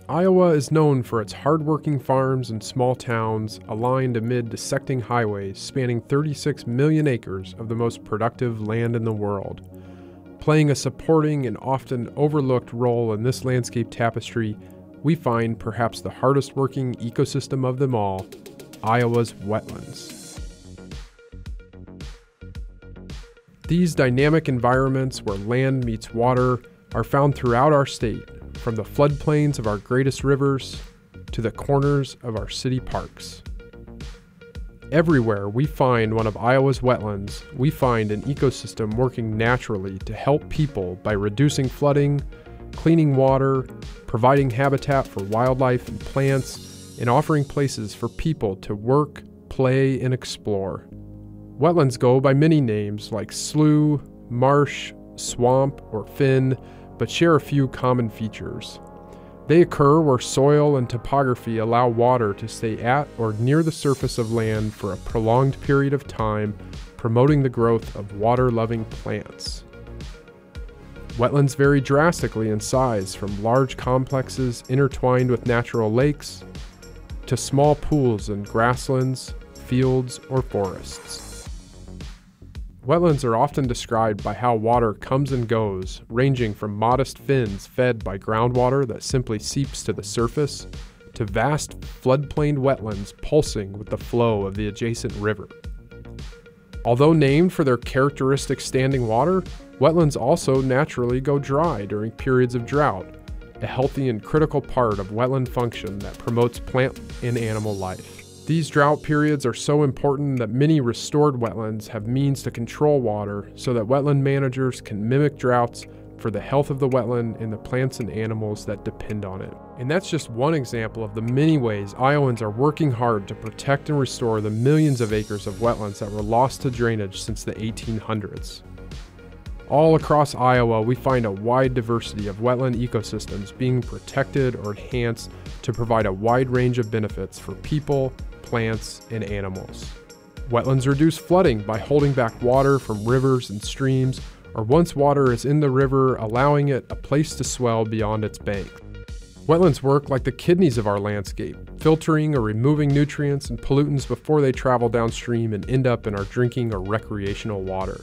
Iowa is known for its hardworking farms and small towns aligned amid dissecting highways spanning 36 million acres of the most productive land in the world. Playing a supporting and often overlooked role in this landscape tapestry, we find perhaps the hardest working ecosystem of them all, Iowa's wetlands. These dynamic environments where land meets water are found throughout our state, from the floodplains of our greatest rivers to the corners of our city parks. Everywhere we find one of Iowa's wetlands, we find an ecosystem working naturally to help people by reducing flooding, cleaning water, providing habitat for wildlife and plants, and offering places for people to work, play, and explore. Wetlands go by many names like slough, marsh, swamp, or fen, but share a few common features. They occur where soil and topography allow water to stay at or near the surface of land for a prolonged period of time, promoting the growth of water-loving plants. Wetlands vary drastically in size, from large complexes intertwined with natural lakes to small pools in grasslands, fields, or forests. Wetlands are often described by how water comes and goes, ranging from modest fins fed by groundwater that simply seeps to the surface, to vast floodplain wetlands pulsing with the flow of the adjacent river. Although named for their characteristic standing water, wetlands also naturally go dry during periods of drought, a healthy and critical part of wetland function that promotes plant and animal life. These drought periods are so important that many restored wetlands have means to control water so that wetland managers can mimic droughts for the health of the wetland and the plants and animals that depend on it. And that's just one example of the many ways Iowans are working hard to protect and restore the millions of acres of wetlands that were lost to drainage since the 1800s. All across Iowa, we find a wide diversity of wetland ecosystems being protected or enhanced to provide a wide range of benefits for people, plants, and animals. Wetlands reduce flooding by holding back water from rivers and streams, or once water is in the river, allowing it a place to swell beyond its bank. Wetlands work like the kidneys of our landscape, filtering or removing nutrients and pollutants before they travel downstream and end up in our drinking or recreational water.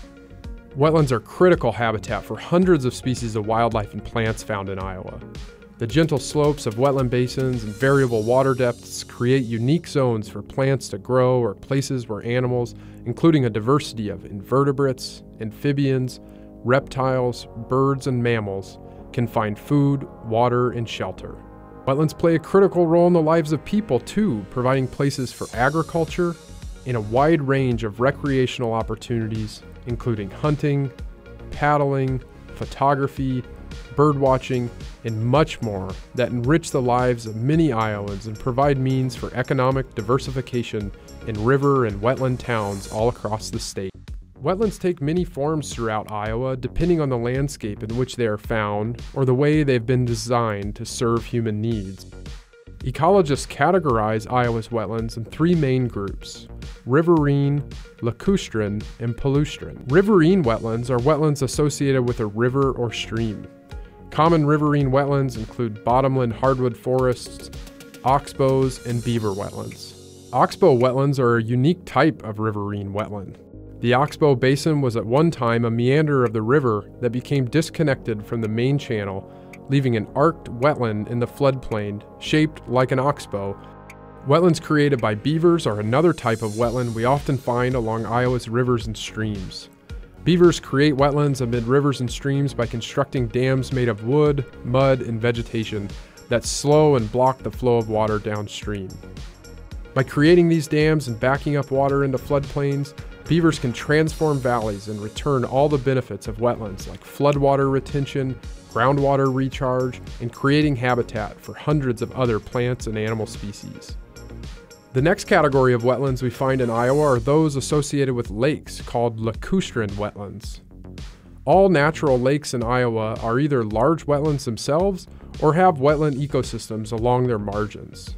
Wetlands are critical habitat for hundreds of species of wildlife and plants found in Iowa. The gentle slopes of wetland basins and variable water depths create unique zones for plants to grow or places where animals, including a diversity of invertebrates, amphibians, reptiles, birds, and mammals, can find food, water, and shelter. Wetlands play a critical role in the lives of people too, providing places for agriculture and a wide range of recreational opportunities, including hunting, paddling, photography, birdwatching, and much more that enrich the lives of many Iowans and provide means for economic diversification in river and wetland towns all across the state. Wetlands take many forms throughout Iowa depending on the landscape in which they are found or the way they've been designed to serve human needs. Ecologists categorize Iowa's wetlands in three main groups: riverine, lacustrine, and palustrine. Riverine wetlands are wetlands associated with a river or stream. Common riverine wetlands include bottomland hardwood forests, oxbows, and beaver wetlands. Oxbow wetlands are a unique type of riverine wetland. The Oxbow Basin was at one time a meander of the river that became disconnected from the main channel, leaving an arced wetland in the floodplain shaped like an oxbow. Wetlands created by beavers are another type of wetland we often find along Iowa's rivers and streams. Beavers create wetlands amid rivers and streams by constructing dams made of wood, mud, and vegetation that slow and block the flow of water downstream. By creating these dams and backing up water into floodplains, beavers can transform valleys and return all the benefits of wetlands like floodwater retention, groundwater recharge, and creating habitat for hundreds of other plants and animal species. The next category of wetlands we find in Iowa are those associated with lakes, called lacustrine wetlands. All natural lakes in Iowa are either large wetlands themselves or have wetland ecosystems along their margins.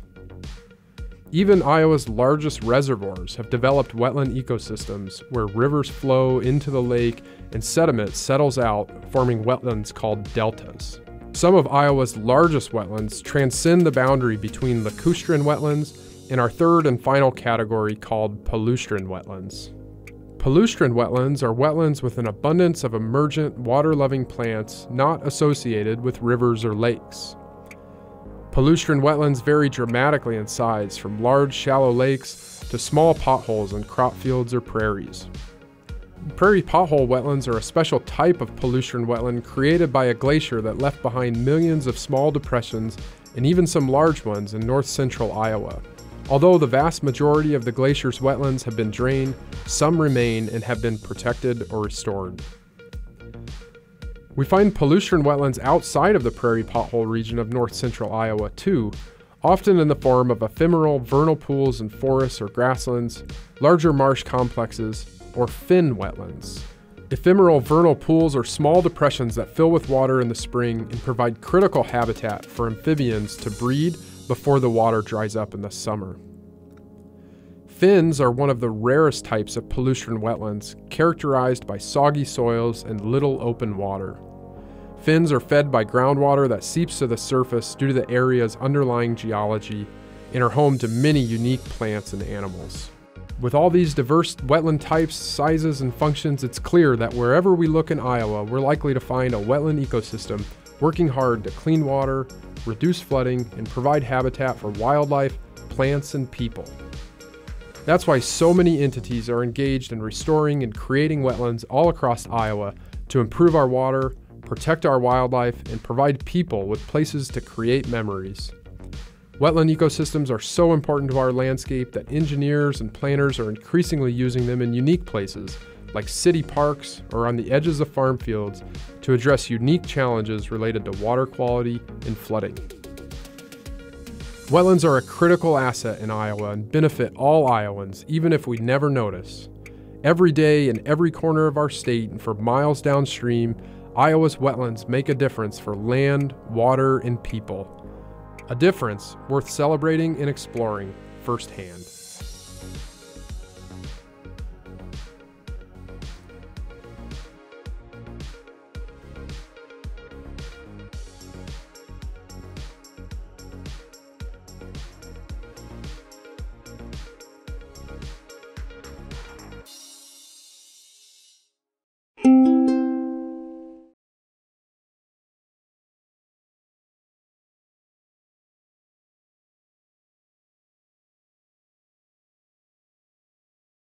Even Iowa's largest reservoirs have developed wetland ecosystems where rivers flow into the lake and sediment settles out, forming wetlands called deltas. Some of Iowa's largest wetlands transcend the boundary between lacustrine wetlands and our third and final category called palustrine wetlands. Palustrine wetlands are wetlands with an abundance of emergent, water-loving plants not associated with rivers or lakes. Palustrine wetlands vary dramatically in size, from large, shallow lakes to small potholes in crop fields or prairies. Prairie pothole wetlands are a special type of palustrine wetland created by a glacier that left behind millions of small depressions and even some large ones in north-central Iowa. Although the vast majority of the glacier's wetlands have been drained, some remain and have been protected or restored. We find palustrine wetlands outside of the prairie pothole region of north-central Iowa too, often in the form of ephemeral vernal pools and forests or grasslands, larger marsh complexes, or fen wetlands. Ephemeral vernal pools are small depressions that fill with water in the spring and provide critical habitat for amphibians to breed before the water dries up in the summer. Fens are one of the rarest types of palustrine wetlands, characterized by soggy soils and little open water. Fens are fed by groundwater that seeps to the surface due to the area's underlying geology and are home to many unique plants and animals. With all these diverse wetland types, sizes, and functions, it's clear that wherever we look in Iowa, we're likely to find a wetland ecosystem working hard to clean water, reduce flooding, and provide habitat for wildlife, plants, and people. That's why so many entities are engaged in restoring and creating wetlands all across Iowa to improve our water, protect our wildlife, and provide people with places to create memories. Wetland ecosystems are so important to our landscape that engineers and planners are increasingly using them in unique places, like city parks or on the edges of farm fields, to address unique challenges related to water quality and flooding. Wetlands are a critical asset in Iowa and benefit all Iowans, even if we never notice. Every day in every corner of our state and for miles downstream, Iowa's wetlands make a difference for land, water, and people. A difference worth celebrating and exploring firsthand.